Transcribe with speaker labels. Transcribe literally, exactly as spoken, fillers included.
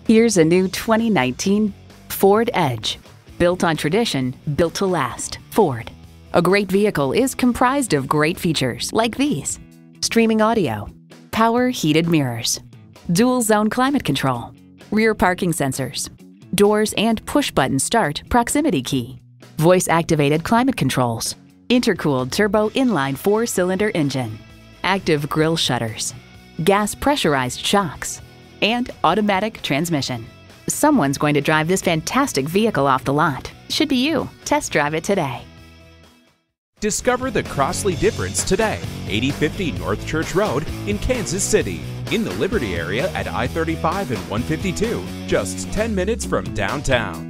Speaker 1: Here's a new twenty nineteen Ford Edge. Built on tradition, built to last. Ford. A great vehicle is comprised of great features like these: streaming audio, power heated mirrors, dual zone climate control, rear parking sensors, doors and push button start proximity key, voice activated climate controls, intercooled turbo inline four cylinder engine, active grille shutters, gas pressurized shocks, and automatic transmission. Someone's going to drive this fantastic vehicle off the lot. Should be you. Test drive it today.
Speaker 2: Discover the Crossley difference today. eighty fifty North Church Road in Kansas City. In the Liberty area at I thirty-five and one fifty-two, just ten minutes from downtown.